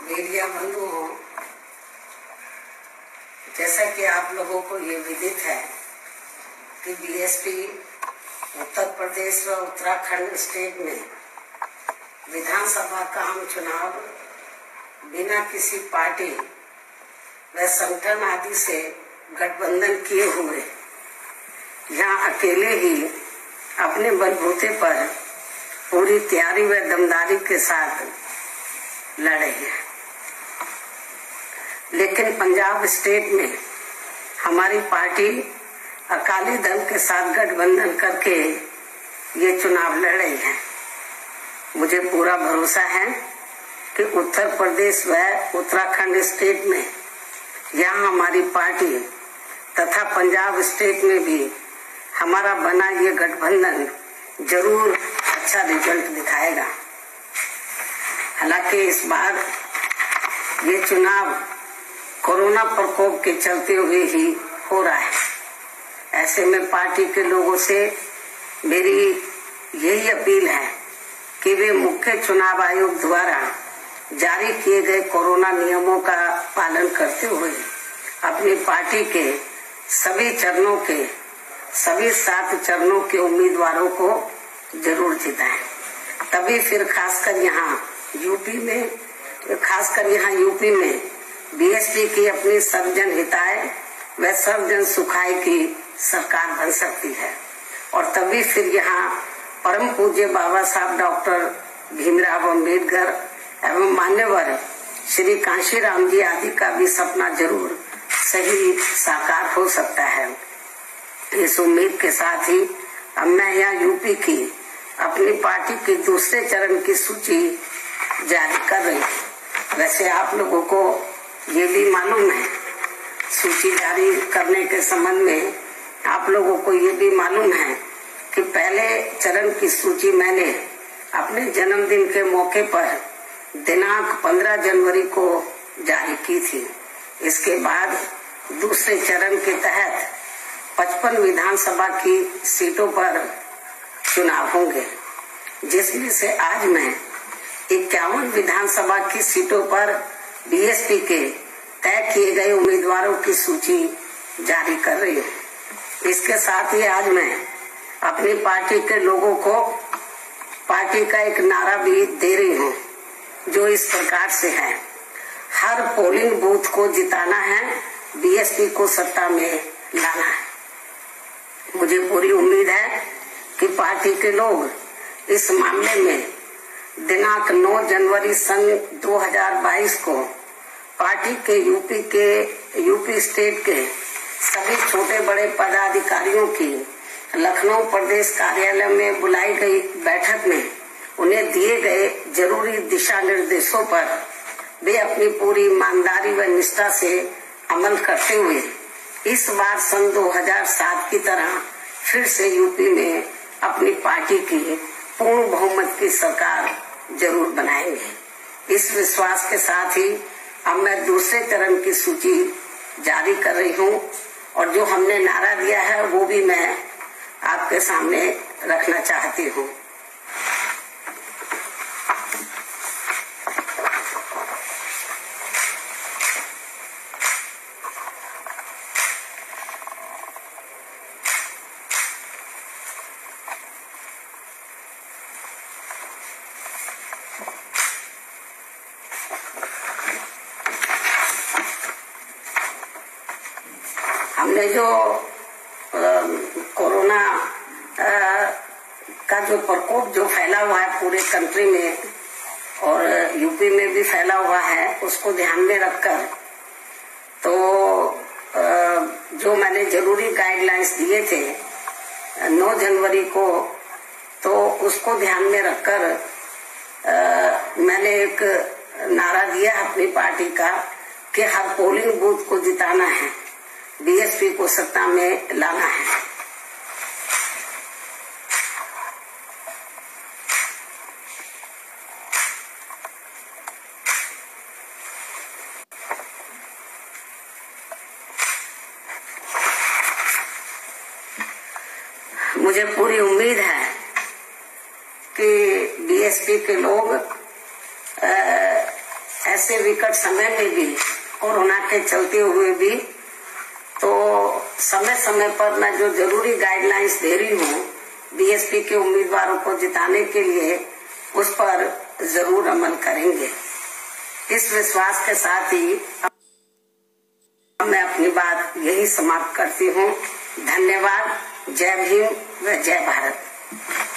Media बंधुओं, जैसा कि आप लोगों को ये विदित है कि बीएसपी उत्तर प्रदेश व उत्तराखंड स्टेट में विधानसभा का आम चुनाव बिना किसी पार्टी व संगठन आदि से गठबंधन किए हुए यहाँ अकेले ही अपने बलबूते पर पूरी तैयारी व दमदारी के साथ लड़े हैं। लेकिन पंजाब स्टेट में हमारी पार्टी अकाली दल के साथ गठबंधन करके ये चुनाव लड़ रही है। मुझे पूरा भरोसा है कि उत्तर प्रदेश व उत्तराखंड स्टेट में यहाँ हमारी पार्टी तथा पंजाब स्टेट में भी हमारा बना ये गठबंधन जरूर अच्छा रिजल्ट दिखाएगा। हालांकि इस बार ये चुनाव कोरोना प्रकोप के चलते हुए ही हो रहा है। ऐसे में पार्टी के लोगों से मेरी यही अपील है कि वे मुख्य चुनाव आयोग द्वारा जारी किए गए कोरोना नियमों का पालन करते हुए अपनी पार्टी के सभी चरणों के सभी 7 चरणों के उम्मीदवारों को जरूर जिताएं। तभी फिर खासकर यहाँ यूपी में बीएसपी की अपनी सर्वजन हिताय व सर्वजन सुखाय की सरकार बन सकती है। और तभी फिर यहाँ परम पूज्य बाबा साहब डॉक्टर भीमराव अम्बेडकर एवं मान्यवर श्री कांशीराम जी आदि का भी सपना जरूर सही साकार हो सकता है। इस उम्मीद के साथ ही अब मैं यहाँ यूपी की अपनी पार्टी के दूसरे चरण की सूची जारी कर रही हूँ। वैसे आप लोगों को ये भी मालूम है, सूची जारी करने के संबंध में आप लोगों को ये भी मालूम है कि पहले चरण की सूची मैंने अपने जन्मदिन के मौके पर दिनांक 15 जनवरी को जारी की थी। इसके बाद दूसरे चरण के तहत 55 विधानसभा की सीटों पर चुनाव होंगे, जिसमें से आज मैं 51 विधानसभा की सीटों पर बीएसपी के तय किए गए उम्मीदवारों की सूची जारी कर रही हूँ। इसके साथ ही आज मैं अपनी पार्टी के लोगों को पार्टी का एक नारा भी दे रही हूँ, जो इस प्रकार से है: हर पोलिंग बूथ को जिताना है, बीएसपी को सत्ता में लाना है। मुझे पूरी उम्मीद है कि पार्टी के लोग इस मामले में दिनांक 9 जनवरी सन 2022 को पार्टी के यूपी स्टेट के सभी छोटे बड़े पदाधिकारियों की लखनऊ प्रदेश कार्यालय में बुलाई गई बैठक में उन्हें दिए गए जरूरी दिशा निर्देशों पर वे अपनी पूरी ईमानदारी व निष्ठा से अमल करते हुए इस बार सन 2007 की तरह फिर से यूपी में अपनी पार्टी की पूर्ण बहुमत की सरकार जरूर बनाएंगे। इस विश्वास के साथ ही अब मैं दूसरे चरण की सूची जारी कर रही हूँ और जो हमने नारा दिया है वो भी मैं आपके सामने रखना चाहती हूँ। हमने जो कोरोना का जो प्रकोप जो फैला हुआ है पूरे कंट्री में और यूपी में भी फैला हुआ है, उसको ध्यान में रखकर तो जो मैंने जरूरी गाइडलाइंस दिए थे 9 जनवरी को, तो उसको ध्यान में रखकर मैंने एक नारा दिया अपनी पार्टी का कि हर पोलिंग बूथ को जिताना है, बीएसपी को सत्ता में लाना है। मुझे पूरी उम्मीद है कि बीएसपी के लोग ऐसे विकट समय में भी, कोरोना के चलते हुए भी, तो समय समय पर मैं जो जरूरी गाइडलाइंस दे रही हूँ बीएसपी के उम्मीदवारों को जिताने के लिए, उस पर जरूर अमल करेंगे। इस विश्वास के साथ ही मैं अपनी बात यही समाप्त करती हूँ। धन्यवाद। जय भीम व जय भारत।